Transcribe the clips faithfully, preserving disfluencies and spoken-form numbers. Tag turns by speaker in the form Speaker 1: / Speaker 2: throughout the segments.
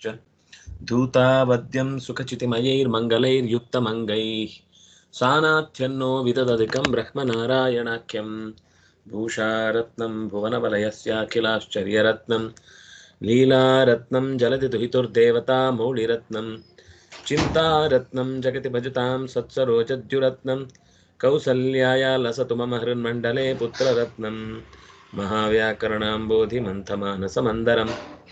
Speaker 1: च धूतावद्यं सुखचितिमयैर्मङ्गलैर्युक्तमङ्गैः सानाथ्यन्नो विददधिकं ब्रह्मनारायणाख्यं भूषारत्नं भुवनवलयस्याखिलाश्चर्यरत्नं लीलारत्नं जलति दुहितुर्देवता मौलिरत्नं चिन्तारत्नं जगति भजतां सत्सरोजद्युरत्नं कौसल्याया लसतु मम हृन्मण्डले पुत्ररत्नं महाव्याकरणाम्बोधिमन्थमानसमन्दरं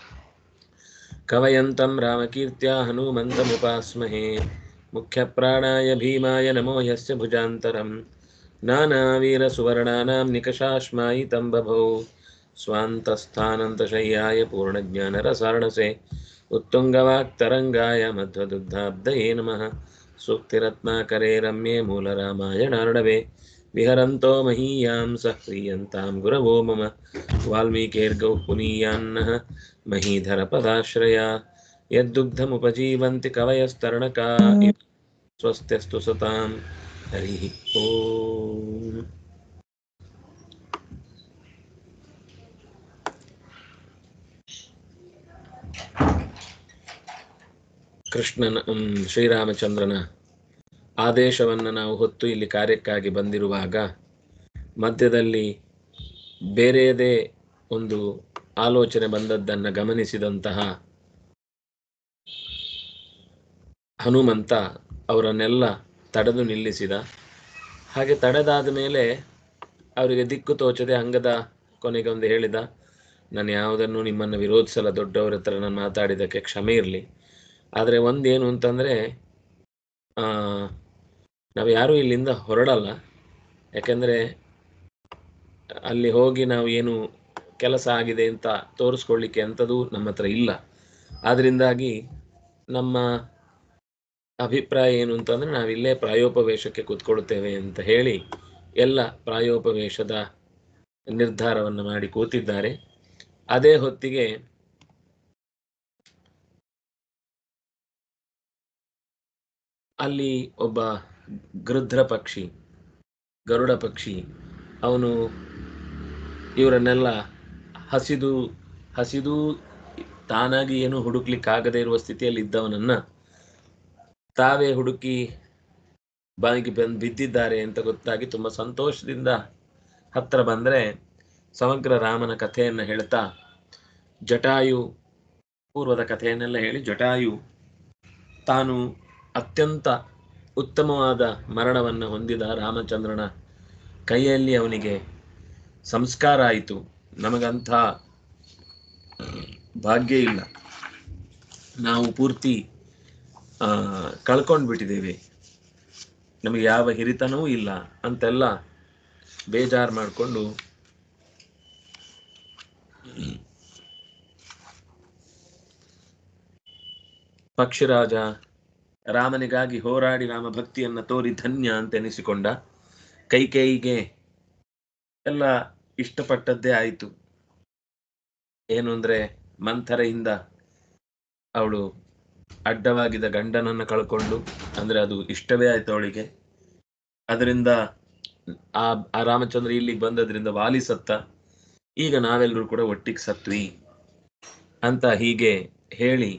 Speaker 1: कवयन्तं रामकीर्त्या हनूमन्तमुपास्महे मुख्यप्राणाय भीमाय नमो यस्य भुजान्तरं नानावीरसुवर्णानां निकषाश्मायितं बभौ स्वान्तस्थानन्तशय्याय पूर्णज्ञानरसार्णसे उत्तुङ्गवाक्तरङ्गाय मध्वदुग्धाब्दये नमः सूक्तिरत्नाकरे रम्ये मूलरामायणार्णवे विहरन्तो महीयां सः प्रीयन्तां गुरवो मम वाल्मीकिर्गौः पुनीयान्नः महीधरपदाश्रया यद्दुग्धमुपजीवन्ति कवयस्तरणका स्वस्त्यस्तु सतां हरिः ओम्. ಕೃಷ್ಣನ ಶ್ರೀರಾಮಚಂದ್ರನ ಆದೇಶವನ್ನು ನಾವು ಹೊತ್ತು ಇಲ್ಲಿ ಕಾರ್ಯಕ್ಕಾಗಿ ಬಂದಿರುವಾಗ ಮಧ್ಯದಲ್ಲಿ ಬೇರೆಯದೇ ಒಂದು ಆಲೋಚನೆ ಬಂದದ್ದನ್ನು ಗಮನಿಸಿದಂತಹ ಹನುಮಂತ ಅವರನ್ನೆಲ್ಲ ತಡೆದು ನಿಲ್ಲಿಸಿದ. ಹಾಗೆ ತಡೆದಾದ ಮೇಲೆ ಅವರಿಗೆ ದಿಕ್ಕು ತೋಚದೆ ಅಂಗದ ಕೊನೆಗೆ ಒಂದು ಹೇಳಿದ, ನಾನು ಯಾವುದನ್ನು ನಿಮ್ಮನ್ನು ವಿರೋಧಿಸಲ್ಲ, ದೊಡ್ಡವರ ಹತ್ರ ನಾನು ಮಾತಾಡಿದ್ದಕ್ಕೆ ಕ್ಷಮೆ ಇರಲಿ. ಆದರೆ ಒಂದೇನು ಅಂತಂದರೆ, ನಾವು ಯಾರೂ ಇಲ್ಲಿಂದ ಹೊರಡಲ್ಲ. ಯಾಕೆಂದರೆ ಅಲ್ಲಿ ಹೋಗಿ ನಾವು ಏನು ಕೆಲಸ ಆಗಿದೆ ಅಂತ ತೋರಿಸ್ಕೊಳ್ಳಿಕ್ಕೆ ಅಂಥದ್ದು ನಮ್ಮ ಹತ್ರ ಇಲ್ಲ. ಆದ್ದರಿಂದಾಗಿ ನಮ್ಮ ಅಭಿಪ್ರಾಯ ಏನು ಅಂತಂದರೆ ನಾವಿಲ್ಲೇ ಪ್ರಾಯೋಪವೇಶಕ್ಕೆ ಕೂತ್ಕೊಳ್ತೇವೆ ಅಂತ ಹೇಳಿ ಎಲ್ಲ ಪ್ರಾಯೋಪವೇಶದ ನಿರ್ಧಾರವನ್ನು ಮಾಡಿ ಕೂತಿದ್ದಾರೆ. ಅದೇ ಹೊತ್ತಿಗೆ ಅಲ್ಲಿ ಒಬ್ಬ ಗೃಧ್ರ ಪಕ್ಷಿ, ಗರುಡ ಪಕ್ಷಿ, ಅವನು ಇವರನ್ನೆಲ್ಲ ಹಸಿದು ಹಸಿದು ತಾನಾಗಿ ಏನು ಹುಡುಕ್ಲಿಕ್ಕಾಗದೇ ಇರುವ ಸ್ಥಿತಿಯಲ್ಲಿ ಇದ್ದವನನ್ನು ತಾವೇ ಹುಡುಕಿ ಬಾಯಿಗೆ ಬಂದು ಬಿದ್ದಿದ್ದಾರೆ ಅಂತ ಗೊತ್ತಾಗಿ ತುಂಬ ಸಂತೋಷದಿಂದ ಹತ್ತಿರ ಬಂದರೆ ಸಮಗ್ರ ರಾಮನ ಕಥೆಯನ್ನು ಹೇಳ್ತಾ ಜಟಾಯು ಪೂರ್ವದ ಕಥೆಯನ್ನೆಲ್ಲ ಹೇಳಿ, ಜಟಾಯು ತಾನು ಅತ್ಯಂತ ಉತ್ತಮವಾದ ಮರಣವನ್ನು ಹೊಂದಿದ ರಾಮಚಂದ್ರನ ಕೈಯಲ್ಲಿ ಅವನಿಗೆ ಸಂಸ್ಕಾರ ಆಯಿತು. ನಮಗಂಥ ಭಾಗ್ಯ ಇಲ್ಲ, ನಾವು ಪೂರ್ತಿ ಕಳ್ಕೊಂಡು ಬಿಟ್ಟಿದ್ದೇವೆ, ನಮಗೆ ಯಾವ ಹಿರಿತನವೂ ಇಲ್ಲ ಅಂತೆಲ್ಲ ಬೇಜಾರು ಮಾಡಿಕೊಂಡು ಪಕ್ಷಿರಾಜ ರಾಮನಿಗಾಗಿ ಹೋರಾಡಿ ರಾಮ ಭಕ್ತಿಯನ್ನು ತೋರಿ ಧನ್ಯ ಅಂತ ಎನಿಸಿಕೊಂಡ. ಕೈಕೇಯಿಗೆ ಎಲ್ಲ ಇಷ್ಟಪಟ್ಟದ್ದೇ ಆಯಿತು. ಏನು ಅಂದರೆ, ಮಂಥರೆಯಿಂದ ಅವಳು ಅಡ್ಡವಾಗಿದ್ದ ಗಂಡನನ್ನು ಕಳ್ಕೊಂಡು, ಅಂದರೆ ಅದು ಇಷ್ಟವೇ ಆಯಿತು ಅವಳಿಗೆ. ಅದರಿಂದ ಆ ಆ ರಾಮಚಂದ್ರ ಇಲ್ಲಿಗೆ ಬಂದದ್ರಿಂದ ವಾಲಿ ಸತ್ತ, ಈಗ ನಾವೆಲ್ಲರೂ ಕೂಡ ಒಟ್ಟಿಗೆ ಸತ್ವಿ ಅಂತ ಹೀಗೆ ಹೇಳಿ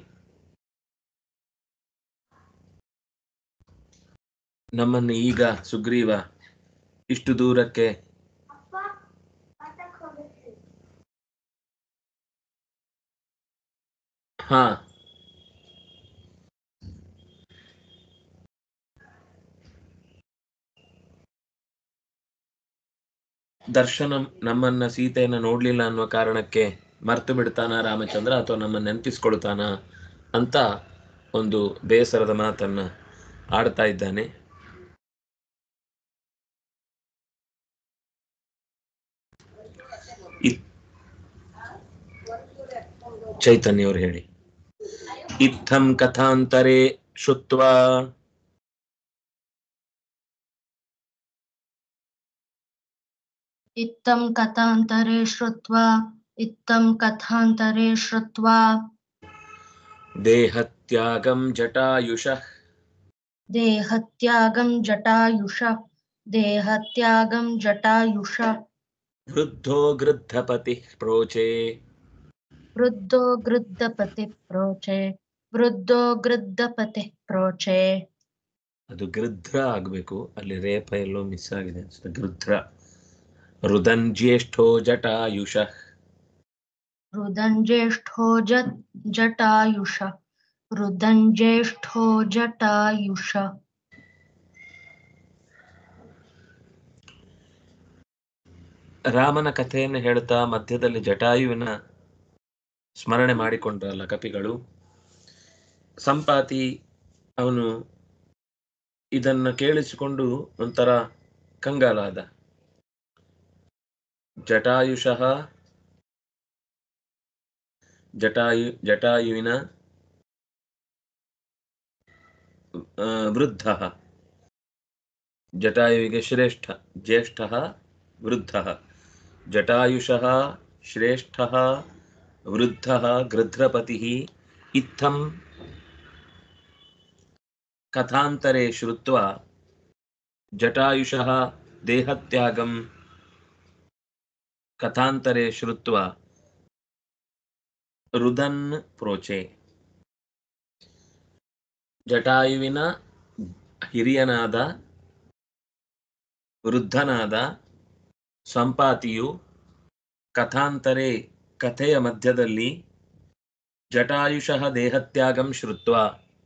Speaker 1: ನಮ್ಮನ್ನು ಈಗ ಸುಗ್ರೀವ ಇಷ್ಟು ದೂರಕ್ಕೆ ಹಾ ದರ್ಶನ ನಮ್ಮನ್ನ ಸೀತೆಯನ್ನು ನೋಡ್ಲಿಲ್ಲ ಅನ್ನುವ ಕಾರಣಕ್ಕೆ ಮರ್ತು ಬಿಡ್ತಾನ ರಾಮಚಂದ್ರ, ಅಥವಾ ನಮ್ಮನ್ನು ನೆನಪಿಸ್ಕೊಳ್ತಾನ ಅಂತ ಒಂದು ಬೇಸರದ ಮಾತನ್ನ ಆಡ್ತಾ ಇದ್ದಾನೆ. ಚೈತನ್ಯವರು ಹೇಳಿ. ಇತ್ತಂ ಕಥಾಂತರೇ ಶ್ರುತ್ವಾ
Speaker 2: ಇತ್ತಂ ಕಥಾಂತರೇ ಶ್ರುತ್ವಾ ಇತ್ತಂ ಕಥಾಂತರೇ ಶ್ರುತ್ವಾ
Speaker 1: ದೇಹತ್ಯಾಗಂ ಜಟಾಯುಷಃ
Speaker 2: ದೇಹತ್ಯಾಗಂ ಜಟಾಯುಷಃ ದೇಹತ್ಯಾಗಂ ಜಟಾಯುಷಃ
Speaker 1: ವೃದ್ಧೋ ಗೃದ್ಧಪತಿ ಪ್ರೋಚೆ
Speaker 2: ವೃದ್ಧೋ ಗೃದ್ಧಪತಿ ಪ್ರೋಚೆ ವೃದ್ಧೋ ಗೃದ್ಧಪತೆ ಪ್ರೋಚೆ.
Speaker 1: ಅದು ಗೃಧ್ರ ಆಗಬೇಕು, ಅಲ್ಲಿ ರೇಪ ಎಲ್ಲೋ ಮಿಸ್ ಆಗಿದೆ ಅನ್ಸುತ್ತೆ. ಗೃಧ್ರ. ರುದನ್ ಜ್ಯೇಷ್ಠೋ ಜಟಾಯುಷಃ.
Speaker 2: ರುದನ್ ಜ್ಯೇಷ್ಠೋ ಜ ಜಟಾಯುಷ. ರುದನ್ ಜ್ಯೇಷ್ಠೋ ಜಟಾಯುಷ.
Speaker 1: ರಾಮನ ಕಥೆಯನ್ನು ಹೇಳ್ತಾ ಮಧ್ಯದಲ್ಲಿ ಜಟಾಯುವಿನ ಸ್ಮರಣೆ ಮಾಡಿಕೊಂಡ್ರಲ್ಲ ಕಪಿಗಳು. ಸಂಪಾತಿ ಅವನು ಇದನ್ನ ಕೇಳಿಸಿಕೊಂಡು ಒಂಥರ ಕಂಗಾಲಾದ. ಜಟಾಯುಷಃ ಜಟಾಯು ಜಟಾಯುವಿನ ವೃದ್ಧ. ಜಟಾಯುವಿಗೆ ಶ್ರೇಷ್ಠ, ಜ್ಯೇಷ್ಠ ವೃದ್ಧ. ಜಟಾಯುಷಃ ಶ್ರೇಷ್ಠ ವೃದ್ಧ ಗೃಧ್ರಪತಿ ಇತ್ತಂ ಕಥಾಂತರೆ ಶ್ರುತ್ವಾ ಜಟಾಯುಷಃ ದೇಹತ್ಯಾಗಂ ಕಥಾಂತರೆ ಶ್ರುತ್ವಾ ರುದನ್ ಪ್ರೋಚೆ. ಜಟಾಯುವಿನ ಹಿರಿಯನಾದ ವೃದ್ಧನಾದ ಸಂಪಾತಿಯು ಕಥಾಂತರೆ ಕಥೆಯ ಮಧ್ಯದಲ್ಲಿ ಜಟಾಯುಷಃ ದೇಹತ್ಯಾಗಂ ಶ್ರುತ್ವಾ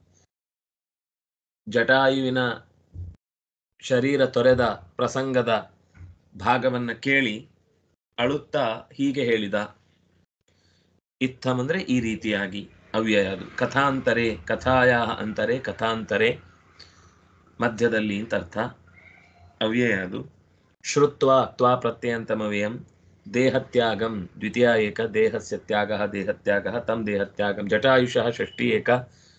Speaker 1: ಜಟಾಯುವಿನ ಶರೀರ ತೊರೆದ ಪ್ರಸಂಗದ ಭಾಗವನ್ನ ಕೇಳಿ ಅಳುತ್ತಾ ಹೀಗೆ ಹೇಳಿದ. ಇತ್ತಂ ಅಂದ್ರೆ ಈ ರೀತಿಯಾಗಿ, ಅವ್ಯಯ ಅದು. ಕಥಾಂತರೆ ಕಥಾಯ ಅಂತರೆ ಕಥಾಂತರೆ ಮಧ್ಯದಲ್ಲಿ ಅಂತ ಅರ್ಥ, ಅವ್ಯಯ ಅದು. ಶ್ರುತ್ವಾ ತ್ವಾ ಪ್ರತ್ಯಯಂತಮವ್ಯಯಂ ದೇಹತ್ಯಾಗಂ ದ್ವಿತೀಯ ಏಕ ದೇಹಸ್ಯ ತ್ಯಾಗಃ ದೇಹತ್ಯಾಗಃ ತಂ ದೇಹತ್ಯಾಗಂ. ಜಟಾಯುಷಃ ಷಷ್ಠಿ ಏಕ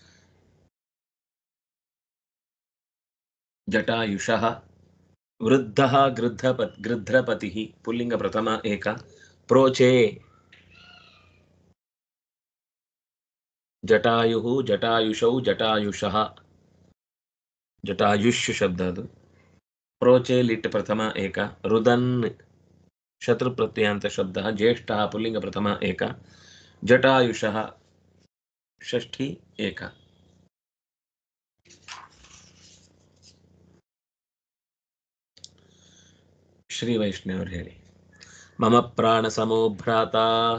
Speaker 1: ಜಟಾಯುಷಃ ವೃದ್ಧಃ ಗೃಧ್ರಪತ್ ಗೃಧ್ರಪತಿಃ ಪುಲ್ಲಿಂಗ ಪ್ರಥಮ ಏಕ ಪ್ರೋಚೆ. ಜಟಾಯುಃ ಜಟಾಯುಷೌ ಜಟಾಯುಷಃ ಜಟಾಯುಷ್ ಶಬ್ದ ಅದು. ಪ್ರೋಚೆ ಲಿಟ್ ಪ್ರಥಮ ಏಕ. ರುದನ್ ಶತ್ರು ಪ್ರತ್ಯಯಾಂತ ಶಬ್ದ. ಜ್ಯೇಷ್ಠ ಪುಲ್ಲಿಂಗ ಪ್ರಥಮ ಏಕ. ಜಟಾಯುಷಃ ಷಷ್ಠಿ ಏಕ. ಶ್ರೀ ವೈಷ್ಣವರು ಹೇಳಿ. ಮಮ ಪ್ರಾಣ ಸಮೋ ಭ್ರಾತ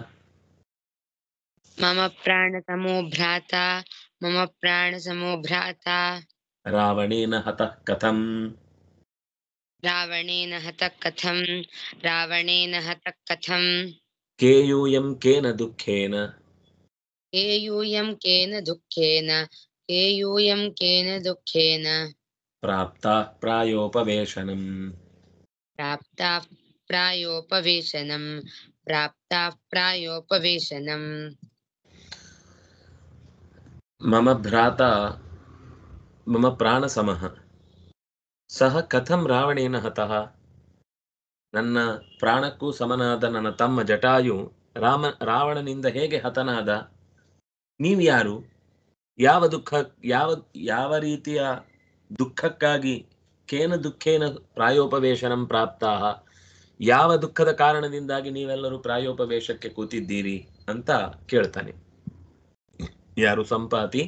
Speaker 3: ಮಮ ಪ್ರಾಣ ಸಮೋ ಭ್ರಾತ ಮಮ ಪ್ರಾಣ ಸಮೋ ಭ್ರಾತ
Speaker 1: ರಾವಣೇನ ಹತಃ ಕಥಂ
Speaker 3: ರಾವಣೇನ ಹತಃ ಕಥಂ ರಾವಣೇನ ಹತಃ ಕಥಂ
Speaker 1: ಕೇಯೂಯಂ ಕೇನ ದುಃಖೇನ
Speaker 3: ಕೇಯೂಯಂ ಕೇನ ದುಃಖೇನ ಕೇಯೂಯಂ ಕೇನ ದುಃಖೇನ
Speaker 1: ಪ್ರಾಪ್ತಾಃ ಪ್ರಾಯೋಪವೇಶನಂ
Speaker 3: ಪ್ರಾಪ್ತಾಃ ಪ್ರಾಯೋಪವೇಶನಂ ಪ್ರಾಪ್ತಾಃ ಪ್ರಾಯೋಪವೇಶನಂ.
Speaker 1: ಮಮ ಭ್ರಾತ ಮಮ ಪ್ರಾಣ ಸಮಃ ಸಹ ಕಥಂ ರಾವಣೇನ ಹತಃ. ನನ್ನ ಪ್ರಾಣಕ್ಕೂ ಸಮನಾದ ನನ್ನ ತಮ್ಮ ಜಟಾಯು ರಾಮ ರಾವಣನಿಂದ ಹೇಗೆ ಹತನಾದ? ನೀವ್ಯಾರು? ಯಾವ ದುಃಖ ಯಾವ ಯಾವ ರೀತಿಯ ದುಃಖಕ್ಕಾಗಿ ಕೇನ ದುಃಖೇನ ಪ್ರಾಯೋಪವೇಶನಂ ಪ್ರಾಪ್ತಾಹ, ಯಾವ ದುಃಖದ ಕಾರಣದಿಂದಾಗಿ ನೀವೆಲ್ಲರೂ ಪ್ರಾಯೋಪವೇಶಕ್ಕೆ ಕೂತಿದ್ದೀರಿ ಅಂತ ಕೇಳ್ತಾನೆ. ಯಾರು? ಸಂಪಾತಿ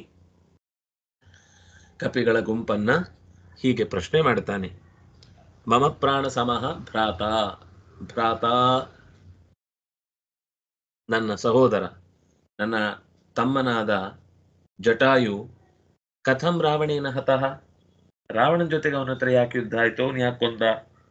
Speaker 1: ಕಪಿಗಳ ಗುಂಪನ್ನ ಹೀಗೆ ಪ್ರಶ್ನೆ ಮಾಡ್ತಾನೆ. ಮಮ ಪ್ರಾಣ ಸಮಃ ಭ್ರಾತ, ಭ್ರಾತ ನನ್ನ ಸಹೋದರ, ನನ್ನ ತಮ್ಮನಾದ ಜಟಾಯು ಕಥಂ ರಾವಣೇನ ಹತಃ, ರಾವಣನ ಜೊತೆಗೆ ಅವನ ಹತ್ರ ಯಾಕೆ ಯುದ್ಧ ಆಯ್ತು, ಅವನು ಯಾಕೆ ಕೊಂದ?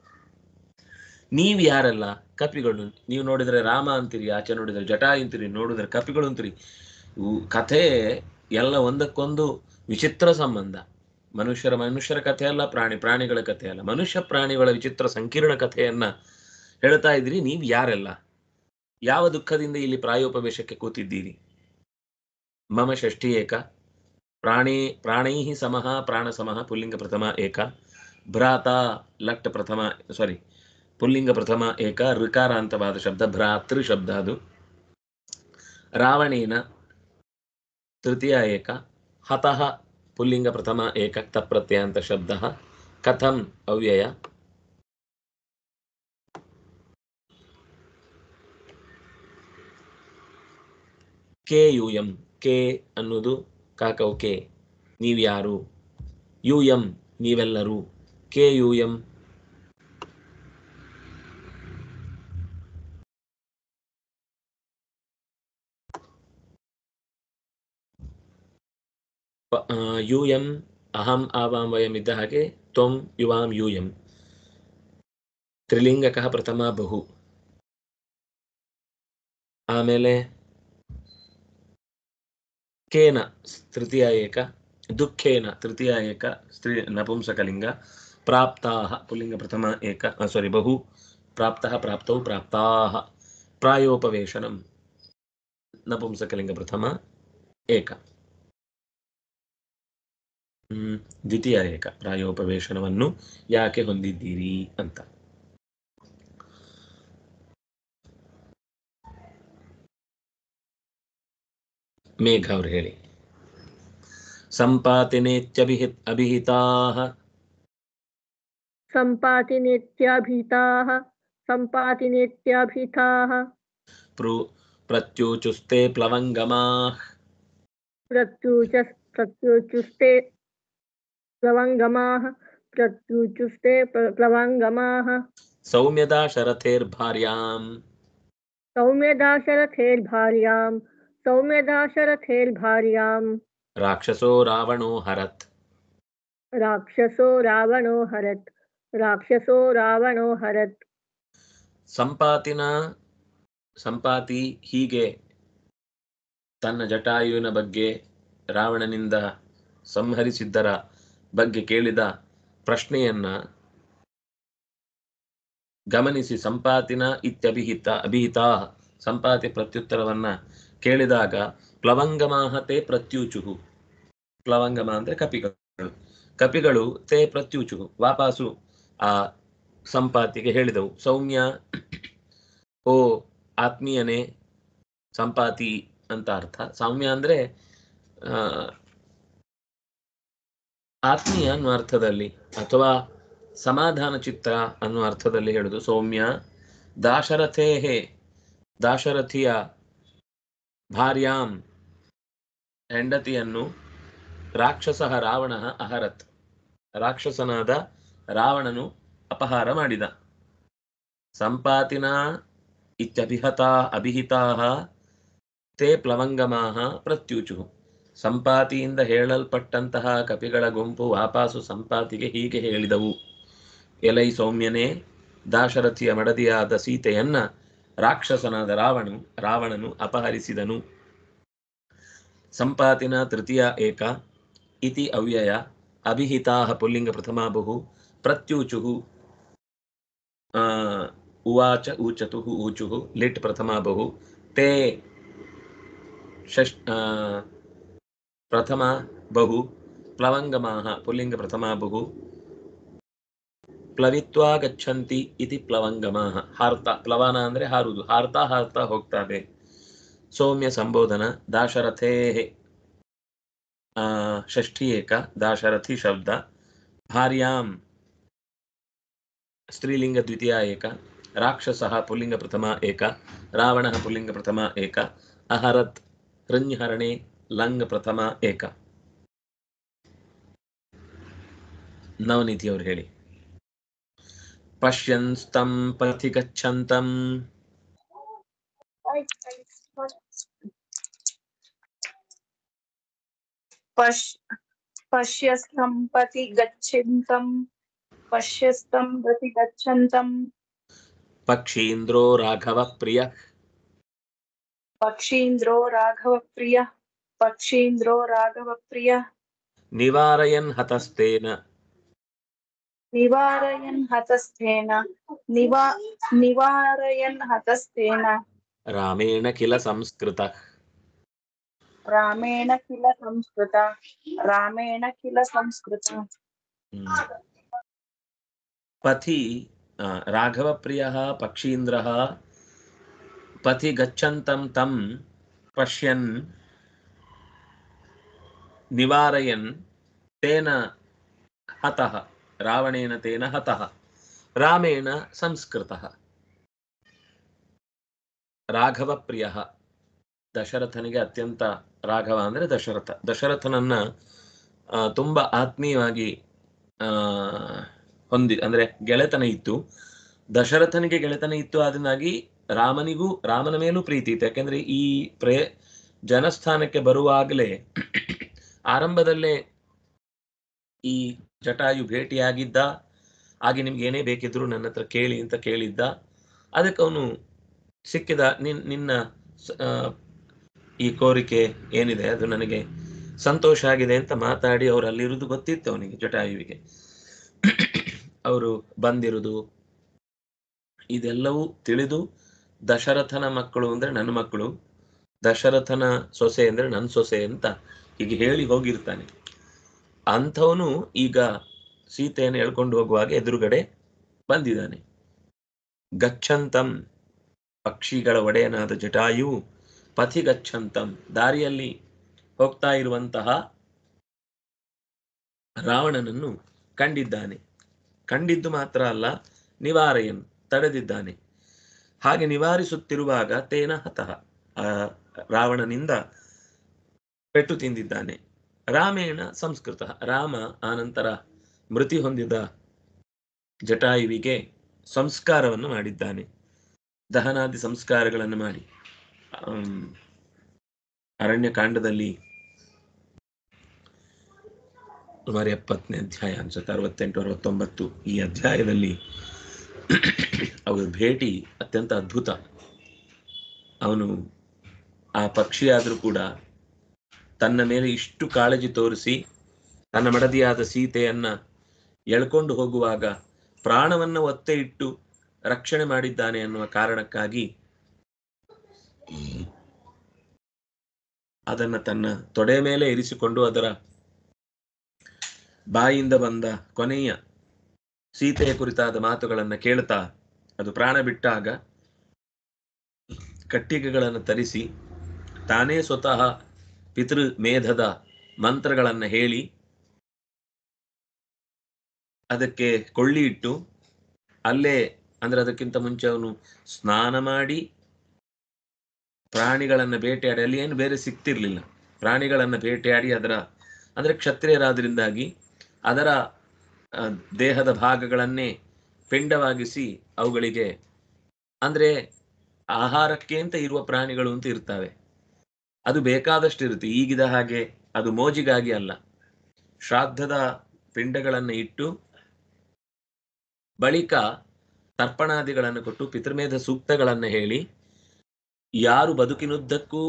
Speaker 1: ನೀವ್ ಯಾರಲ್ಲ? ಕಪಿಗಳು. ನೀವು ನೋಡಿದ್ರೆ ರಾಮ ಅಂತೀರಿ, ಆಚೆ ನೋಡಿದ್ರೆ ಜಟಾಯು ಅಂತೀರಿ, ನೋಡಿದ್ರೆ ಕಪಿಗಳು ಅಂತೀರಿ. ಕಥೆ ಎಲ್ಲ ಒಂದಕ್ಕೊಂದು ವಿಚಿತ್ರ ಸಂಬಂಧ. ಮನುಷ್ಯರ ಮನುಷ್ಯರ ಕಥೆ ಅಲ್ಲ, ಪ್ರಾಣಿ ಪ್ರಾಣಿಗಳ ಕಥೆ ಅಲ್ಲ, ಮನುಷ್ಯ ಪ್ರಾಣಿಗಳ ವಿಚಿತ್ರ ಸಂಕೀರ್ಣ ಕಥೆಯನ್ನ ಹೇಳ್ತಾ ಇದ್ರಿ. ನೀವ್ ಯಾರೆಲ್ಲ? ಯಾವ ದುಃಖದಿಂದ ಇಲ್ಲಿ ಪ್ರಾಯೋಪವೇಶಕ್ಕೆ ಕೂತಿದ್ದೀರಿ? ಮಮ ಷಷ್ಠಿ ಏಕ ಪ್ರಾಣಿ ಪ್ರಾಣೈ ಸಮಃ ಪ್ರಾಣ ಸಮಃ ಪುಲ್ಲಿಂಗ ಪ್ರಥಮ ಏಕ. ಭ್ರಾತ ಲಟ್ ಪ್ರಥಮ ಸಾರಿ ಪುಲ್ಲಿಂಗ ಪ್ರಥಮ ಏಕ ಋಕಾರಾಂತವಾದ ಶಬ್ದ, ಭ್ರಾತೃ ಶಬ್ದ ಅದು. ರಾವಣೇನ ತೃತೀಯ ಏಕ. ಹತಃ ಪುಲ್ಲಿಂಗ ಪ್ರಥಮ ಏಕ ತಪ್ರತ್ಯಯಾಂತ ಶಬ್ದ. ಕಥಂ ಅವ್ಯಯ. ಕೇಯೂಯಂ, ಕೆ ಅನ್ನುವುದು ಕಾಕೌ ಕೆ, ನೀವ್ಯಾರು. ಯೂಯಂ, ನೀವೆಲ್ಲರೂ. ಕೆ ಯೂಯಂ, ಯೂಯಂ ಅಹಂ ಆವಾಂ ವಯಂ ಇದ್ದ ಹಾಗೆ ತ್ವಂ ಯುವಾಂ ಯೂಯಂ. ತ್ರಿಲಿಂಗಕಃ ಪ್ರಥಮ ಬಹು. ಆಮೇಲೆ ಕೇನ ತೃತೀಯ ಏಕ, ದುಃಖೇನ ತೃತೀಯ ಏಕ ಸ್ತ್ರೀ ನಪುಂಸಕಲಿಂಗ, ಪ್ರಾಪ್ತಾಹ ಪುಲ್ಲಿಂಗ ಪ್ರಥಮ ಏಕ ಸಾರಿ ಬಹು, ಪ್ರಾಪ್ತಃ ಪ್ರಾಪ್ತೌ ಪ್ರಾಪ್ತಾಹ, ಪ್ರಾಯೋಪವೇಶನಂ ನಪುಂಸಕಲಿಂಗ ಪ್ರಥಮ ಏಕ, ಹ್ಮ್ ದ್ವಿತೀಯ ಏಕ. ಪ್ರಾಯೋಪವೇಶನವನ್ನು ಯಾಕೆ ಹೊಂದಿದ್ದೀರಿ ಅಂತ. ಮೇಘ ಅವ್ರು ಹೇಳಿ. ಸಂಪಾತಿನೇತ್ಯಭಿಹಿತ್ ಅಭಿಹಿತಾಃ
Speaker 4: ಸಂಪಾತಿನೇತ್ಯಭಿಹಿತಾಃ ಸಂಪಾತಿನೇತ್ಯಭಿಹಿತಾಃ
Speaker 1: ಪ್ರು ಪ್ರತ್ಯೂಚುಸ್ತೆ ಪ್ಲವಂಗಮಾಃ
Speaker 4: ಪ್ರತ್ಯೂಚ ಪ್ರತ್ಯೂಚುಸ್ತೆ ಪ್ಲವಂಗಮಾಃ ಪ್ರತ್ಯೂಚುಸ್ತೆ ಪ್ಲವಂಗಮಾಃ
Speaker 1: ಸೌಮ್ಯದಾ ಶರಥೇರ್ಭಾರ್ಯಾಂ
Speaker 4: ಸೌಮ್ಯದಾಶರಥೇರ್ಭಾರ್ಯಾಂ ಸೌಮ್ಯದಾಶರಥೇರ್ಭಾರ್ಯಾಂ
Speaker 1: ರಾಕ್ಷಸೋ ರಾವಣೋ ಹರತ್
Speaker 4: ರಾಕ್ಷಸೋ ರಾವಣೋ ಹರತ್ ರಾಕ್ಷಸೋ ರಾವಣೋ ಹರತ್.
Speaker 1: ಸಂಪಾತಿನ ಸಂಪಾತಿ ಹೀಗೆ ತನ್ನ ಜಟಾಯುವಿನ ಬಗ್ಗೆ ರಾವಣನಿಂದ ಸಂಹರಿಸಿದ್ದರ ಬಗ್ಗೆ ಕೇಳಿದ ಪ್ರಶ್ನೆಯನ್ನ ಗಮನಿಸಿ ಸಂಪಾತಿನ ಇತ್ಯಭಿಹಿತ ಅಭಿಹಿತಾ ಸಂಪಾತಿ ಪ್ರತ್ಯುತ್ತರವನ್ನ ಕೇಳಿದಾಗ ಪ್ಲವಂಗಮಾಹ ತೇ ಪ್ರತ್ಯೂಚುಹು. ಪ್ಲವಂಗಮ ಅಂದ್ರೆ ಕಪಿಗಳು. ಕಪಿಗಳು ತೇ ಪ್ರತ್ಯೂಚುಹು ವಾಪಾಸು ಆ ಸಂಪಾತಿಗೆ ಹೇಳಿದವು. ಸೌಮ್ಯ, ಓ ಆತ್ಮೀಯನೇ, ಸಂಪಾತಿ ಅಂತ ಅರ್ಥ. ಸೌಮ್ಯ ಅಂದ್ರೆ ಆ ಆತ್ಮೀಯ ಅನ್ನುವ ಅರ್ಥದಲ್ಲಿ ಅಥವಾ ಸಮಾಧಾನ ಚಿತ್ರ ಅನ್ನುವ ಅರ್ಥದಲ್ಲಿ ಹೇಳುದು. ಸೌಮ್ಯ ದಾಶರಥೇಹೇ ದಾಶರಥಿಯ ಭಾರ್ಯಾಂ ಹೆಂಡತಿಯನ್ನು ರಾಕ್ಷಸ ರಾವಣ ಅಹರತ್ ರಾಕ್ಷಸನಾದ ರಾವಣನು ಅಪಹಾರ ಮಾಡಿದ. ಸಂಪಾತಿನ ಇತ್ಯಭಿಹತಾ ಅಭಿಹಿತಾಃ ತೇ ಪ್ಲವಂಗಮಾಃ ಪ್ರತ್ಯೂಚುಃ. ಸಂಪಾತಿಯಿಂದ ಹೇಳಲ್ಪಟ್ಟಂತಹ ಕಪಿಗಳ ಗುಂಪು ವಾಪಾಸು ಸಂಪಾತಿಗೆ ಹೀಗೆ ಹೇಳಿದವು. ಎಲೈ ಸೌಮ್ಯನೇ, ದಾಶರಥಿಯ ಮಡದಿಯಾದ ಸೀತೆಯನ್ನ ರಾಕ್ಷಸನಾದ ರಾವಣನು ರಾವಣನು ಅಪಹರಿಸಿದನು. ಸಂಪಾತಿನ ತೃತೀಯ ಏಕ ಇತಿ ಅವ್ಯಯ ಅಭಿಹಿತಾಃ ಪುಲ್ಲಿಂಗ ಪ್ರಥಮಾ ಬಹು ಪ್ರತ್ಯೂಚುಃ ಆ ಉವಾಚ ಊಚತುಃ ಊಚುಃ ಲಿಟ್ ಪ್ರಥಮಾ ಬಹು ತೇ ಷಷ್ಠ ಪ್ರಥಮ ಬಹು ಪ್ಲವಂಗಮಾಃ ಪುಲ್ಲಿಂಗ ಪ್ರಥಮಾ ಬಹು ಪ್ಲವಿತ್ವಾ ಗಚ್ಚಂತಿ ಇತಿ ಪ್ಲವಂಗಮಾಃ. ಹಾರ್ತಾ, ಪ್ಲವನ ಅಂದ್ರೆ ಹಾರುದು, ಹಾರ್ತಾ ಹಾರ್ತಾ ಹೋಗ್ತಾರೆ. ಸೌಮ್ಯ ಸಂಬೋಧನ ದಾಶರಥೇಹೇ ಆ ಷಷ್ಠಿ ಏಕ ದಾಶರಥಿ ಶಬ್ದ. ಭಾರ್ಯಾಂ ಸ್ತ್ರೀಲಿಂಗ ದ್ವಿತೀಯ ಏಕ. ರಾಕ್ಷಸಃ ಪುಲ್ಲಿಂಗ ಪ್ರಥಮ ಏಕ. ರಾವಣಃ ಪುಲ್ಲಿಂಗ ಪ್ರಥಮ ಏಕ. ಅಹರತ್ ಹೃನ್ಯಹರಣೆ ಲಂಗ ಪ್ರಥಮ ಏಕ. ನವನೀತಿ ಅವರು ಹೇಳಿ. ಪಶ್ಯಂಸ್ತಂ ಪಥಿ ಗಚ್ಚಂತಂ
Speaker 5: ಪಶ್ಯಸ್ತಂ ಪಥಿ ಗಚ್ಚಂತಂ ಪಶ್ಯಸ್ತಂ ಪಥಿ ಗಚ್ಚಂತಂ
Speaker 1: ಪಕ್ಷೀಂದ್ರೋ ರಾಘವ ಪ್ರಿಯ
Speaker 5: ಪಕ್ಷೀಂದ್ರೋ ರಾಘವ ಪ್ರಿಯ ಪಕ್ಷೀಂದ್ರೋ ರಾಘವ ಪ್ರಿಯ
Speaker 1: ನಿವಾರಯನ್ ಹತಸ್ತೇನ
Speaker 5: ನಿವಾರಯನ್ ಹತಸ್ಥೇನ ನಿವಾ ನಿವಾರಯನ್ ಹತಸ್ಥೇನ
Speaker 1: ರಾಮೇಣ ಕಿಲ ಸಂಸ್ಕೃತ
Speaker 5: ರಾಮೇಣ ಕಿಲ ಸಂಸ್ಕೃತ ರಾಮೇಣ ಕಿಲ ಸಂಸ್ಕೃತ.
Speaker 1: ಪಥಿ ರಾಘವ ಪ್ರಿಯ ಪಕ್ಷೀಂದ್ರ ಪಥಿ ಗಚ್ಚಂತಂ ತಂ ಪಶ್ಯನ್ ನಿವಾರಯನ್ ತೇನ ಹತಃ ರಾವಣೇನ ತೇನ ಹತಃ ರಾಮೇಣ ಸಂಸ್ಕೃತಃ. ರಾಘವ ಪ್ರಿಯ ದಶರಥನಿಗೆ ಅತ್ಯಂತ ರಾಘವ ಅಂದರೆ ದಶರಥ. ದಶರಥನನ್ನ ತುಂಬ ಆತ್ಮೀಯವಾಗಿ ಹೊಂದಿ ಅಂದರೆ ಗೆಳೆತನ ಇತ್ತು. ದಶರಥನಿಗೆ ಗೆಳೆತನ ಇತ್ತು, ಅದನ್ನಾಗಿ ರಾಮನಿಗೂ ರಾಮನ ಮೇಲೂ ಪ್ರೀತಿ ಇತ್ತು. ಯಾಕೆಂದರೆ ಈ ಪ್ರೇ ಜನಸ್ಥಾನಕ್ಕೆ ಬರುವಾಗಲೇ ಆರಂಭದಲ್ಲೇ ಈ ಜಟಾಯು ಭೇಟಿಯಾಗಿದ್ದ. ಹಾಗೆ ನಿಮ್ಗೆ ಏನೇ ಬೇಕಿದ್ರು ನನ್ನ ಹತ್ರ ಕೇಳಿ ಅಂತ ಕೇಳಿದ್ದ. ಅದಕ್ಕೆ ಅವನು ಸಿಕ್ಕಿದ, ನಿನ್ ನಿನ್ನ ಈ ಕೋರಿಕೆ ಏನಿದೆ ಅದು ನನಗೆ ಸಂತೋಷ ಆಗಿದೆ ಅಂತ ಮಾತಾಡಿ ಅವರು ಅಲ್ಲಿರುವುದು ಗೊತ್ತಿತ್ತು ಅವನಿಗೆ, ಜಟಾಯುವಿಗೆ. ಅವರು ಬಂದಿರುವುದು ಇದೆಲ್ಲವೂ ತಿಳಿದು ದಶರಥನ ಮಕ್ಕಳು ಅಂದರೆ ನನ್ನ ಮಕ್ಕಳು, ದಶರಥನ ಸೊಸೆ ಅಂದರೆ ನನ್ನ ಸೊಸೆ ಅಂತ ಹೀಗೆ ಹೇಳಿ ಹೋಗಿರ್ತಾನೆ. ಅಂಥವನು ಈಗ ಸೀತೆಯನ್ನು ಹೇಳ್ಕೊಂಡು ಹೋಗುವಾಗ ಎದುರುಗಡೆ ಬಂದಿದ್ದಾನೆ. ಗಚ್ಚಂತಂ, ಪಕ್ಷಿಗಳ ಒಡೆಯನಾದ ಜಟಾಯು, ಪಥಿ ಗಚ್ಚಂತಂ, ದಾರಿಯಲ್ಲಿ ಹೋಗ್ತಾ ಇರುವಂತಹ ರಾವಣನನ್ನು ಕಂಡಿದ್ದಾನೆ. ಕಂಡಿದ್ದು ಮಾತ್ರ ಅಲ್ಲ, ನಿವಾರೆಯನ್, ತಡೆದಿದ್ದಾನೆ. ಹಾಗೆ ನಿವಾರಿಸುತ್ತಿರುವಾಗ ತೇನ ಹತಃ, ಆ ರಾವಣನಿಂದ ಪೆಟ್ಟು ತಿಂದಿದ್ದಾನೆ. ರಾಮೇಣ ಸಂಸ್ಕೃತ, ರಾಮ ಆನಂತರ ಮೃತಿ ಹೊಂದಿದ ಜಟಾಯುವಿಗೆ ಸಂಸ್ಕಾರವನ್ನು ಮಾಡಿದ್ದಾನೆ. ದಹನಾದಿ ಸಂಸ್ಕಾರಗಳನ್ನು ಮಾಡಿ ಅರಣ್ಯಕಾಂಡದಲ್ಲಿ ಸುಮಾರು ಎಪ್ಪತ್ತನೇ ಅಧ್ಯಾಯ ಅನ್ಸುತ್ತೆ, ಅರವತ್ತೆಂಟು ಅರವತ್ತೊಂಬತ್ತು ಈ ಅಧ್ಯಾಯದಲ್ಲಿ ಅವರ ಭೇಟಿ ಅತ್ಯಂತ ಅದ್ಭುತ. ಅವನು ಆ ಪಕ್ಷಿಯಾದರೂ ಕೂಡ ತನ್ನ ಮೇಲೆ ಇಷ್ಟು ಕಾಳಜಿ ತೋರಿಸಿ ತನ್ನ ಮಡದಿಯಾದ ಸೀತೆಯನ್ನ ಎಳ್ಕೊಂಡು ಹೋಗುವಾಗ ಪ್ರಾಣವನ್ನ ಒತ್ತೆ ಇಟ್ಟು ರಕ್ಷಣೆ ಮಾಡಿದ್ದಾನೆ ಅನ್ನುವ ಕಾರಣಕ್ಕಾಗಿ ಅದನ್ನ ತನ್ನ ತೊಡೆ ಮೇಲೆ ಇರಿಸಿಕೊಂಡು ಅದರ ಬಾಯಿಂದ ಬಂದ ಕೊನೆಯ ಸೀತೆಯ ಕುರಿತಾದ ಮಾತುಗಳನ್ನು ಕೇಳ್ತಾ ಅದು ಪ್ರಾಣ ಬಿಟ್ಟಾಗ ಕಟ್ಟಿಗೆಗಳನ್ನು ತರಿಸಿ ತಾನೇ ಸ್ವತಃ ಪಿತೃ ಮೇಧದ ಮಂತ್ರಗಳನ್ನು ಹೇಳಿ ಅದಕ್ಕೆ ಕೊಳ್ಳಿ ಇಟ್ಟು ಅಲ್ಲೇ, ಅಂದ್ರೆ ಅದಕ್ಕಿಂತ ಮುಂಚೆ ಅವನು ಸ್ನಾನ ಮಾಡಿ ಪ್ರಾಣಿಗಳನ್ನು ಬೇಟೆಯಾಡಿ, ಅಲ್ಲಿ ಏನು ಬೇರೆ ಸಿಕ್ತಿರ್ಲಿಲ್ಲ, ಪ್ರಾಣಿಗಳನ್ನು ಬೇಟೆಯಾಡಿ ಅದರ ಅಂದ್ರೆ ಕ್ಷತ್ರಿಯರಾದ್ರಿಂದಾಗಿ ಅದರ ದೇಹದ ಭಾಗಗಳನ್ನೇ ಪಿಂಡವಾಗಿಸಿ ಅವುಗಳಿಗೆ ಅಂದ್ರೆ ಆಹಾರಕ್ಕೆ ಅಂತ ಇರುವ ಪ್ರಾಣಿಗಳು ಅಂತ ಇರ್ತವೆ, ಅದು ಬೇಕಾದಷ್ಟು ಇರುತ್ತೆ. ಈಗಿದ ಹಾಗೆ ಅದು ಮೋಜಿಗಾಗಿ ಅಲ್ಲ, ಶ್ರಾದ್ದದ ಪಿಂಡಗಳನ್ನು ಇಟ್ಟು ಬಳಿಕ ತರ್ಪಣಾದಿಗಳನ್ನು ಕೊಟ್ಟು ಪಿತೃಮೇಧ ಸೂಕ್ತಗಳನ್ನು ಹೇಳಿ ಯಾರು ಬದುಕಿನುದ್ದಕ್ಕೂ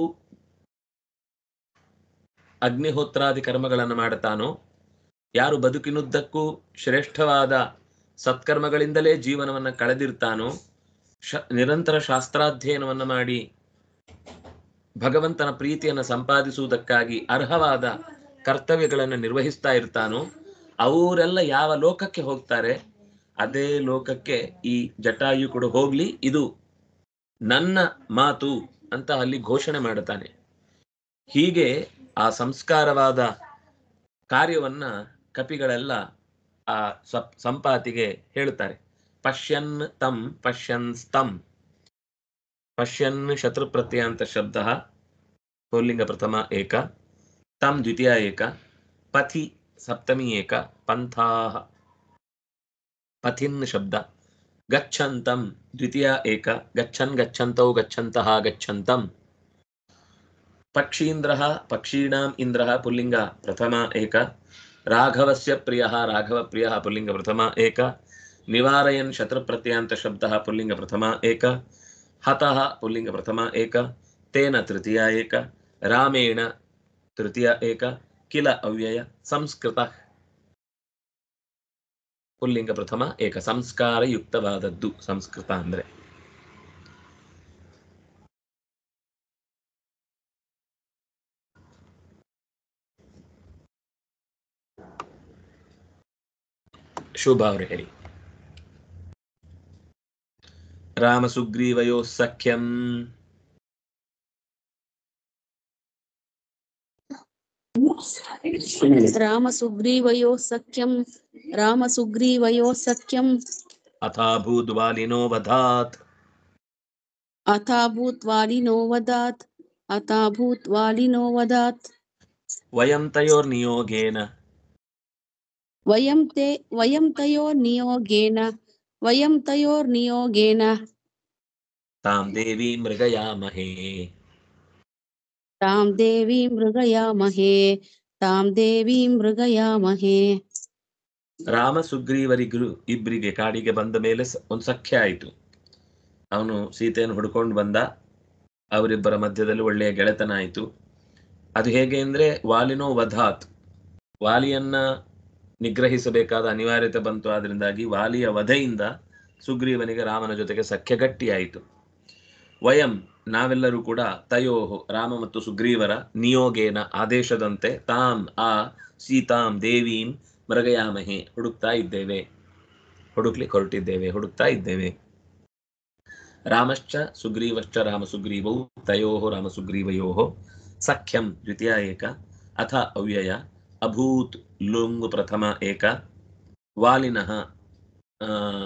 Speaker 1: ಅಗ್ನಿಹೋತ್ರಾದಿ ಕರ್ಮಗಳನ್ನು ಮಾಡುತ್ತಾನೋ, ಯಾರು ಬದುಕಿನುದ್ದಕ್ಕೂ ಶ್ರೇಷ್ಠವಾದ ಸತ್ಕರ್ಮಗಳಿಂದಲೇ ಜೀವನವನ್ನು ಕಳೆದಿರ್ತಾನೋ, ಶ ನಿರಂತರ ಶಾಸ್ತ್ರಾಧ್ಯಯನವನ್ನು ಮಾಡಿ ಭಗವಂತನ ಪ್ರೀತಿಯನ್ನು ಸಂಪಾದಿಸುವುದಕ್ಕಾಗಿ ಅರ್ಹವಾದ ಕರ್ತವ್ಯಗಳನ್ನು ನಿರ್ವಹಿಸ್ತಾ ಇರ್ತಾನೋ, ಅವರೆಲ್ಲ ಯಾವ ಲೋಕಕ್ಕೆ ಹೋಗ್ತಾರೆ ಅದೇ ಲೋಕಕ್ಕೆ ಈ ಜಟಾಯು ಕೂಡ ಹೋಗ್ಲಿ, ಇದು ನನ್ನ ಮಾತು ಅಂತ ಅಲ್ಲಿ ಘೋಷಣೆ ಮಾಡುತ್ತಾನೆ. ಹೀಗೆ ಆ ಸಂಸ್ಕಾರವಾದ ಕಾರ್ಯವನ್ನ ಕಪಿಗಳೆಲ್ಲ ಆ ಸಂಪಾತಿಗೆ ಹೇಳುತ್ತಾರೆ. ಪಶ್ಯನ್ ತಂ ಪಶ್ಯನ್ ಸ್ತಂ, ಪಶ್ಯನ್ ಶತ್ರು ಪ್ರತ್ಯಯಾಂತ ಶಬ್ದ ಪುಲ್ಲಿಂಗ ಪ್ರಥಮ ಏಕ, ತಂ ದ್ವಿತೀಯ ಏಕ, ಪಥಿ ಸಪ್ತಮಿ ಏಕ, ಪಂಥಾಹ ಪಥಿನ್ ಶಬ್ದ, ಗಚ್ಚಂತಂ ದ್ವಿತೀಯ ಏಕ, ಗಚ್ಚನ್ ಗಚ್ಚಂತೌ ಗಚ್ಚಂತಃ ಗಚ್ಚಂತಂ, ಪಕ್ಷೀಂದ್ರಃ ಪಕ್ಷೀಣಾಂ ಇಂದ್ರಃ ಪುಲ್ಲಿಂಗ ಪ್ರಥಮ ಏಕ, ರಾಘವಸ್ಯ ಪ್ರಿಯಃ ರಾಘವ ಪ್ರಿಯಃ ಪುಲ್ಲಿಂಗ ಪ್ರಥಮ ಏಕ, ನಿವಾರಯನ್ ಶತ್ರು ಪ್ರತ್ಯಯಾಂತ ಶಬ್ದಃ ಪುಲ್ಲಿಂಗ ಪ್ರಥಮ ಏಕ, ಹತಃ ಪುಲ್ಲಿಂಗ ಪ್ರಥಮ ಏಕ, ತೇನ ತೃತೀಯ ಏಕ, ರಾಮೇಣ ತೃತೀಯ ಏಕ, ಕಿಲ ಅವ್ಯಯ, ಸಂಸ್ಕೃತ ಪುಲ್ಲಿಂಗ ಪ್ರಥಮ ಏಕ, ಸಂಸ್ಕಾರಯುಕ್ತವಾದದ್ದು ಸಂಸ್ಕೃತ ಅಂದ್ರೆ. ಶುಭ ಅವರು ಹೇಳಿ. ರಾಮ ಸುಗ್ರೀವಯೋ ಸಖ್ಯಂ,
Speaker 6: ರಾಮ ಸುಗ್ರೀವಯೋ ಸಖ್ಯಂ, ರಾಮ ಸುಗ್ರೀವಯೋ ಸಖ್ಯಂ,
Speaker 1: ಅಥಾಭೂತ್ ವಾಲಿನೋ ವಧಾತ್,
Speaker 6: ಅಥಾಭೂತ್ ವಾಲಿನೋ ವದಾತ್, अताभूत वालिनो वदात्
Speaker 1: ವಯಂ ತಯೋರ್ನಿಯೋಗೇನ
Speaker 6: वयं ते वयं तयोर्नियोगेन वयं तयोर्नियोगेन
Speaker 1: ತಾಂ ದೇವಿ ಮೃಗಯಾಮಹೇ.
Speaker 6: तां देवीं मृगयामहे तां देवीं मृगयामहे.
Speaker 1: ರಾಮ ಸುಗ್ರೀವರಿಗೂ ಇಬ್ಬರಿಗೆ ಕಾಡಿಗೆ ಬಂದ ಮೇಲೆ ಸ- ಒಂದು ಸಖ್ಯ ಆಯಿತು. ಅವನು ಸೀತೆಯನ್ನು ಹುಡ್ಕೊಂಡು ಬಂದ. ಅವರಿಬ್ಬರ ಮಧ್ಯದಲ್ಲಿ ಒಳ್ಳೆಯ ಗೆಳೆತನ ಆಯಿತು. ಅದು ಹೇಗೆ ಅಂದ್ರೆ ವಾಲಿನೋ ವಧಾತ್, ವಾಲಿಯನ್ನ ನಿಗ್ರಹಿಸಬೇಕಾದ ಅನಿವಾರ್ಯತೆ ಬಂತು. ಆದ್ರಿಂದಾಗಿ ವಾಲಿಯ ವಧೆಯಿಂದ ಸುಗ್ರೀವನಿಗೆ ರಾಮನ ಜೊತೆಗೆ ಸಖ್ಯ ಗಟ್ಟಿಯಾಯಿತು. ವಯಂ ನಾವೆಲ್ಲರೂ ಕೂಡ ತಯೋಹು ರಾಮ ಮತ್ತು ಸುಗ್ರೀವರ ನಿಯೋಗೇನ ಆದೇಶದಂತೆ ತಾಂ ಆ ಸೀತಾಂ ದೇವೀಂ ಮೃಗಯಾಮಹೆ ಹುಡುಕ್ತಾ ಇದ್ದೇವೆ, ಹುಡುಕ್ಲಿಕ್ಕೆ ಹೊರಟಿದ್ದೇವೆ, ಹುಡುಕ್ತಾ ಇದ್ದೇವೆ. ರಾಮಶ್ಚ ಸುಗ್ರೀವಶ್ಚ ರಾಮ ಸುಗ್ರೀವೌ ತಯೋಹು ರಾಮ ಸುಗ್ರೀವಯೋಃ ಸಖ್ಯಂ ದ್ವಿತೀಯ ಏಕ ಅಥ ಅವ್ಯಯ ಅಭೂತ್ ಲುಂಗು ಪ್ರಥಮ ಏಕ ವಾಲಿನಃ ಆ,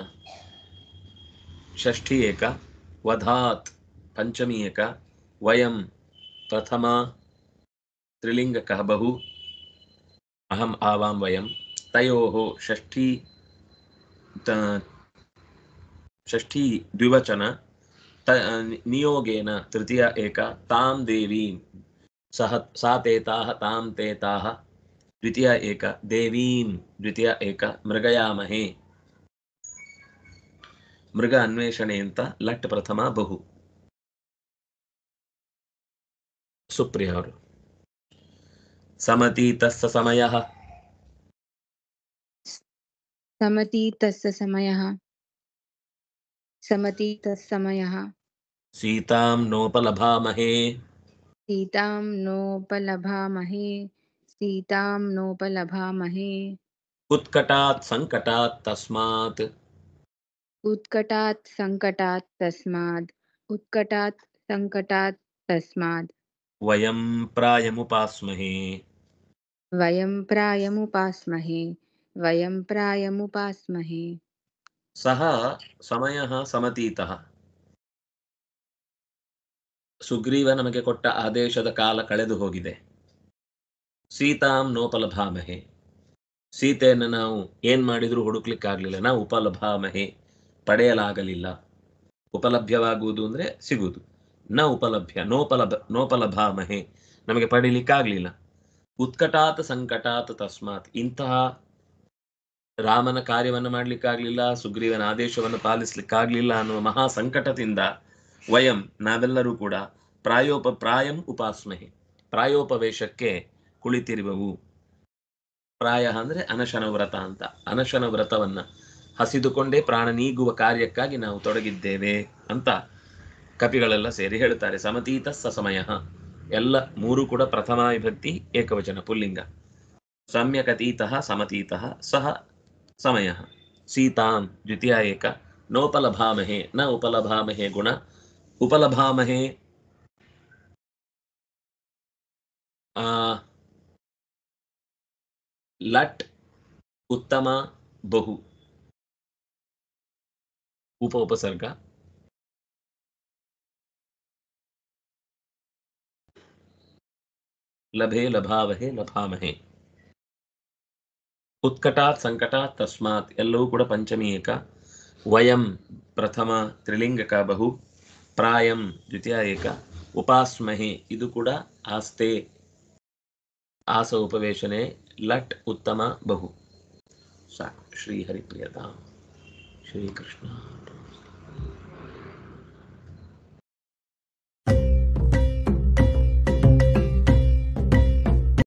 Speaker 1: ಷಷ್ಠಿ ಏಕ ವಧಾತ್ ಪಂಚಮಿ ಏಕ ವಯಂ ಪ್ರಥಮ ತ್ರಿಲಿಂಗಕಃ ಬಹು ಅಹಂ ಆವಾಂ ವಯಂ ತಯೋಃ ಷಷ್ಠಿ ತ- ಷಷ್ಠಿ ದ್ವಿವಚನ ತ ನಿಯೋಗೇನ ತೃತೀಯ ಏಕ ತಾಂ ದೇವೀಂ ಸಹ ಸಾ ತೇತಾಃ ತಾಂ ತೇತಾಃ ದ್ವಿತೀಯ ಏಕ ದೇವೀಂ ದ್ವಿತೀಯ ಏಕ ಮೃಗಯಾಮಹೇ. ಮೃಗ ಅನ್ವೇಷಣೆ ಅಂತ ಲಟ್ ಪ್ರಥಮ ಬಹು. ಸುಪ್ರಿಯ ಅವರು ಸಮತೀತಸ್ಸ ಸಮಯಃ
Speaker 3: समतीतस्य समयः समतीतस्य समयः
Speaker 1: ಸೀತಾಂ ನೋಪಲಭಾಮಹೇ
Speaker 3: सीतां नोपलभामहे सीतां नोपलभामहे
Speaker 1: ಉತ್ಕಟಾತ್ ಸಂಕಟಾತ್ ತಸ್ಮಾತ್
Speaker 3: उत्कटात् सङ्कटात् तस्मात् उत्कटात् सङ्कटात् तस्मात्
Speaker 1: ವಯಂ ಪ್ರಾಯಮುಪಾಸ್ಮಹೇ.
Speaker 3: वयं प्रायमुपास्महे वयं प्रायमुपास्महे
Speaker 1: ಸಹ ಸಮಯಃ ಸಮತೀತಃ. ಸುಗ್ರೀವ ನಮಗೆ ಕೊಟ್ಟ ಆದೇಶದ ಕಾಲ ಕಳೆದು ಹೋಗಿದೆ. ಸೀತಾಂ ನೋಪಲಭಾಮಹೆ, ಸೀತೆಯನ್ನು ನಾವು ಏನ್ ಮಾಡಿದ್ರೂ ಹುಡುಕ್ಲಿಕ್ಕಾಗ್ಲಿಲ್ಲ. ನಾವು ಉಪಲಭಾಮಹೆ, ಪಡೆಯಲಾಗಲಿಲ್ಲ. ಉಪಲಭ್ಯವಾಗುವುದು ಅಂದ್ರೆ ಸಿಗುವುದು. ನ ಉಪಲಭ್ಯ ನೋಪಲಭ ನೋಪಲಭಾಮಹೆ, ನಮಗೆ ಪಡೀಲಿಕ್ಕಾಗ್ಲಿಲ್ಲ. ಉತ್ಕಟಾತ್ ಸಂಕಟಾತ್ ತಸ್ಮಾತ್, ಇಂತಹ ರಾಮನ ಕಾರ್ಯವನ್ನು ಮಾಡ್ಲಿಕ್ಕಾಗ್ಲಿಲ್ಲ, ಸುಗ್ರೀವನ ಆದೇಶವನ್ನು ಪಾಲಿಸ್ಲಿಕ್ಕಾಗ್ಲಿಲ್ಲ ಅನ್ನುವ ಮಹಾ ಸಂಕಟದಿಂದ ವಯಂ ನಾವೆಲ್ಲರೂ ಕೂಡ ಪ್ರಾಯೋಪ ಪ್ರಾಯಂ ಉಪಾಸ್ಮಹೆ, ಪ್ರಾಯೋಪವೇಶಕ್ಕೆ ಕುಳಿತಿರುವೆವು. ಪ್ರಾಯ ಅಂದ್ರೆ ಅನಶನ ವ್ರತ ಅಂತ. ಅನಶನ ವ್ರತವನ್ನ ಹಸಿದುಕೊಂಡೇ ಪ್ರಾಣ ನೀಗುವ ಕಾರ್ಯಕ್ಕಾಗಿ ನಾವು ತೊಡಗಿದ್ದೇವೆ ಅಂತ ಕಪಿಗಳೆಲ್ಲ ಸೇರಿ ಹೇಳ್ತಾರೆ. ಸಮತೀತ ಸಮಯ, ಎಲ್ಲ ಮೂರು ಕೂಡ ಪ್ರಥಮ ವಿಭಕ್ತಿ ಏಕವಚನ ಪುಲ್ಲಿಂಗ. ಸಮ್ಯಕತೀತಃ ಸಮತೀತಃ ಸಹ ಸಮಯ. ಸೀತಾಂ ದ್ವಿತೀಯ ಏಕ ನೋಪಲಭಾಮಹೆ ನ ಉಪಲಭಾಮಹೆ ಗುಣ ಉಪಲಭಾಮಹೆ ಆ ಲಟ್ ಉತ್ತಮ ಬಹು ಉಪ ಉಪಸರ್ಗ. ಲಭೆ ಲಭಾವಹೆ ಲಭಾಮಹೆ. ಉತ್ಕಟಾತ್ ಸಂಕಟಾತ್ ತಸ್ಮಾತ್ ಎಲ್ಲವೂ ಕೂಡ ಪಂಚಮಿ ಏಕ. ವಯಂ ಪ್ರಥಮ ತ್ರಿಲಿಂಗಕ ಬಹು. ಪ್ರಾಯಂ ದ್ವಿತೀಯ ಏಕ. ಉಪಾಸ್ಮಹೆ ಇದು ಕೂಡ ಆಸ್ತೆ, ಆಸ ಉಪವೇಶನೆ. ಲಟ್ ಉತ್ತಮ ಬಹು. ಸಾಕು. ಶ್ರೀ ಹರಿಪ್ರಿಯತಾ ಶ್ರೀಕೃಷ್ಣ.